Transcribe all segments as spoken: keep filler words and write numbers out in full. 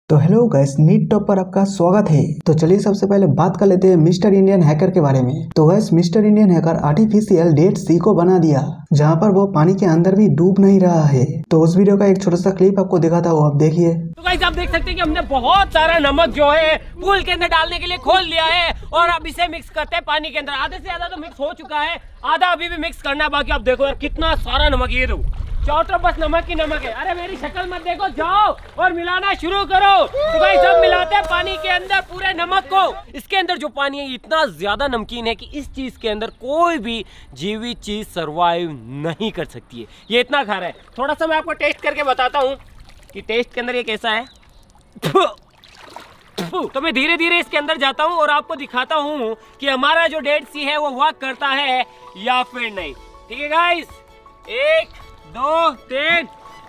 तो hello guys, NEET top पर आपका स्वागत है। तो चलिए सबसे पहले बात कर लेते हैं मिस्टर इंडियन हैकर के बारे में। तो guys, mister Indian hacker artificial Dead Sea को बना दिया, जहां पर वो पानी के अंदर भी डूब नहीं रहा है। तो उस वीडियो का एक छोटा सा क्लिप आपको दिखाता हूँ, आप देखिए। तो गाइस आप देख सकते हैं कि हमने बहुत सारा नमक जो है पूल के अंदर डालने के लिए खोल लिया है और अब इसे मिक्स करते हैं पानी के अंदर। आधे से ज्यादा तो मिक्स हो चुका है, आधा अभी भी मिक्स करना है बाकी। आप देखो यार कितना सारा नमक, ये दो चारों तरफ बस नमक ही नमक है। अरे मेरी शक्ल मत देखो, जाओ और मिलाना शुरू करो। तो भाई सब मिलाते हैं पानी के अंदर पूरे नमक को। इसके अंदर जो पानी है इतना ज्यादा नमकीन है कि इस चीज के अंदर कोई भी जीवित चीज सरवाइव नहीं कर सकती है। ये इतना खारा है। थोड़ा सा मैं आपको टेस्ट करके बताता हूँ कि टेस्ट के अंदर ये कैसा है। तो मैं धीरे धीरे इसके अंदर जाता हूँ और आपको दिखाता हूँ कि हमारा जो डेड सी है वो वर्क करता है या फिर नहीं। ठीक है गाइस, एक दो तीन।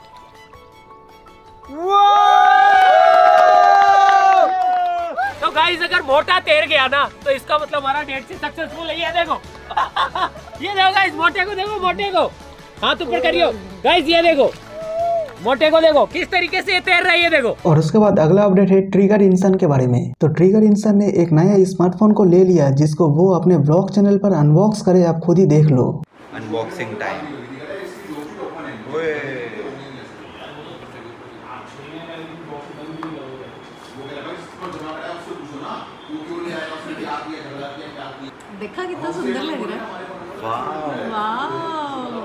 तो गाइस अगर मोटा तैर गया ना तो इसका मतलब हमारा डेट से सक्सेसफुल है। ये देखो ये देखो गाइस, मोटे को देखो, मोटे को हाथ ऊपर करियो गाइस। ये देखो मोटे को देखो किस तरीके से ये तैर रहा है, ये देखो। और उसके बाद अगला अपडेट है ट्रिगर इंसान के बारे में। तो ट्रिगर इंसान ने एक नया स्मार्टफोन को ले लिया, जिसको वो अपने ब्लॉग चैनल पर अनबॉक्स करे। आप खुद ही देख लो। Unboxing time. देखा कितना सुंदर लग रहा है। वाह वाह।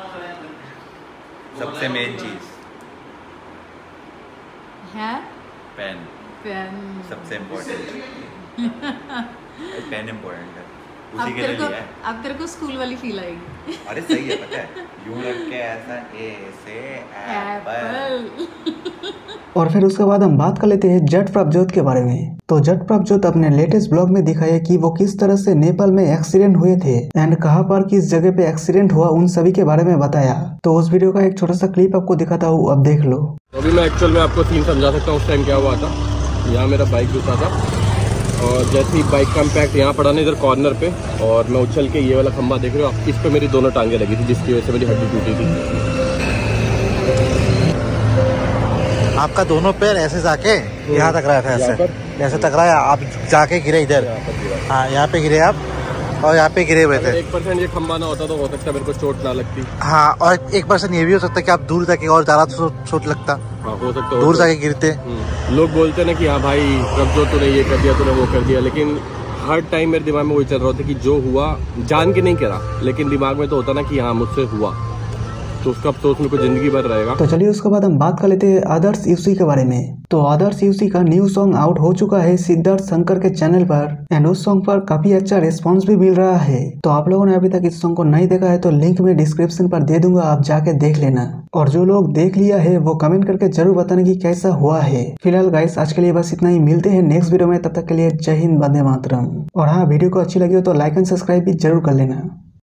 सबसे मेन चीज है पेन। पेन सबसे इम्पोर्टेंट। पेन इम्पोर्टेंट है, अब उसी के तेरे लिए को लिया है। अब तेरे को स्कूल वाली फील आएगी। अरे सही है, पता है यूं रख के ऐसा ए से एप्पल। और फिर उसके बाद हम बात कर लेते हैं जट प्रभजोत के बारे में। तो जट प्रभजोत अपने लेटेस्ट ब्लॉग में दिखाया कि वो किस तरह से नेपाल में एक्सीडेंट हुए थे एंड कहां पर किस जगह पे एक्सीडेंट हुआ, उन सभी के बारे में बताया। तो उस वीडियो का एक छोटा सा क्लिप आपको दिखाता हूँ, अब देख लो। तो अभी मैं एक्चुअल में आपको सीन समझा सकता हूँ उस टाइम क्या हुआ था। यहाँ मेरा बाइक घुसा था और जैसे ही बाइक का इम्पैक्ट यहाँ पड़ा ना इधर कॉर्नर पे, और मैं उछल के ये वाला खंबा देख रहे हो आप, इस पे मेरी दोनों टांगे लगी थी, जिसकी वजह से मेरी हड्डी टूटी थी। आपका दोनों पैर ऐसे जाके यहाँ तक रहा था, ऐसे ऐसे टकराया, आप जाके गिरे इधर। हाँ, यहाँ पे गिरे आप और यहाँ पे गिरे हुए थे। एक परसेंट ये खंबा ना होता तो हो सकता है मेरे को चोट ना लगती। हाँ, और एक परसेंट ये भी हो सकता है कि आप दूर जाके और ज्यादा चोट लगता। हाँ, हो सकता है दूर जाके गिरते। लोग बोलते हैं ना कि हाँ भाई प्रभजोत तूने ये कर दिया, तूने वो कर दिया, लेकिन हर टाइम मेरे दिमाग में वही चल रहा था कि जो हुआ जान के नहीं करा, लेकिन दिमाग में तो होता ना कि हाँ मुझसे हुआ, तो उसका अफसोस मेरे को जिंदगी भर रहेगा। तो चलिए उसके बाद हम बात कर लेते हैं आदर्श यूसी के बारे में। तो आदर्श यूसी का न्यू सॉन्ग आउट हो चुका है सिद्धार्थ शंकर के चैनल पर एंड उस सॉन्ग पर काफी अच्छा रिस्पांस भी मिल रहा है। तो आप लोगों ने अभी तक इस सॉन्ग को नहीं देखा है तो लिंक में डिस्क्रिप्शन पर दे दूंगा, आप जाके देख लेना। और जो लोग देख लिया है वो कमेंट करके जरूर बताना कि कैसा हुआ है। फिलहाल गाइस आज के लिए बस इतना ही, मिलते हैं नेक्स्ट वीडियो में, तब तक के लिए जय हिंद, वंदे मातरम। और हाँ, वीडियो को अच्छी लगी हो तो लाइक एंड सब्सक्राइब भी जरूर कर लेना।